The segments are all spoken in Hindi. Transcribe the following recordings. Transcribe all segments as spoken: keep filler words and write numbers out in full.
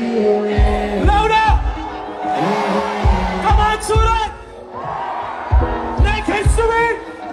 Louder! Come on, Surat! Make history!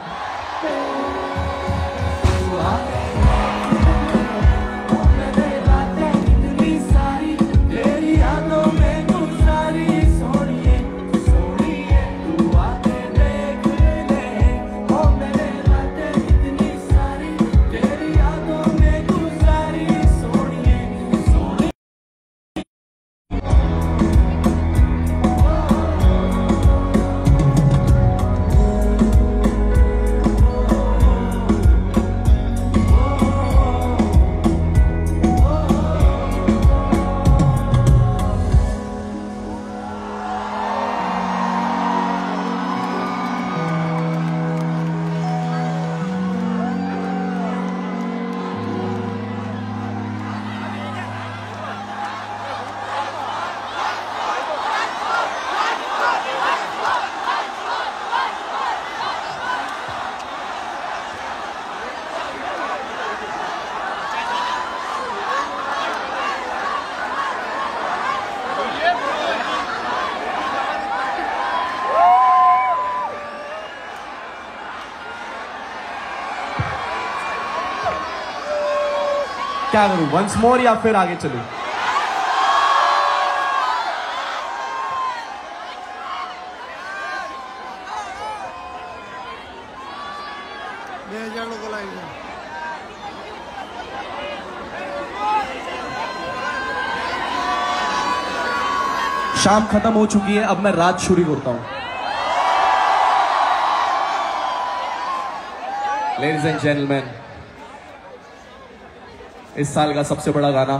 क्या करूं, वंस मोर या फिर आगे चलूं? शाम खत्म हो चुकी है, अब मैं रात शुरू करता हूं। लेडीज एंड जेंटलमैन, इस साल का सबसे बड़ा गाना,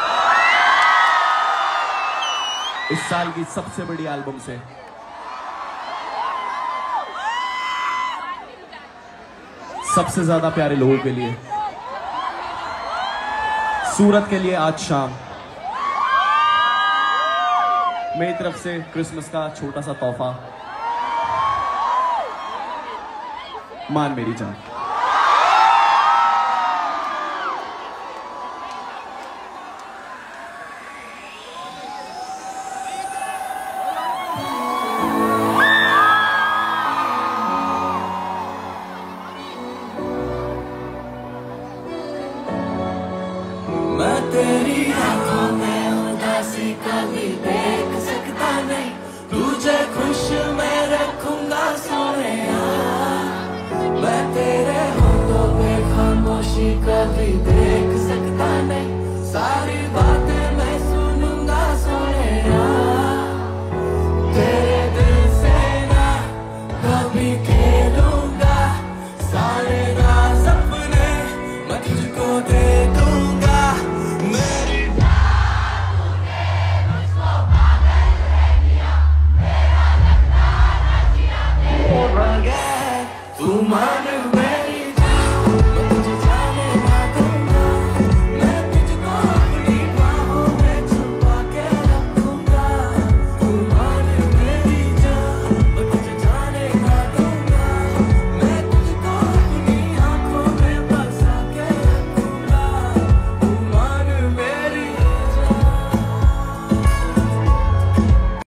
इस साल की सबसे बड़ी एल्बम से सबसे ज्यादा प्यारे लोगों के लिए, सूरत के लिए आज शाम मेरी तरफ से क्रिसमस का छोटा सा तोहफा, मान मेरी जान।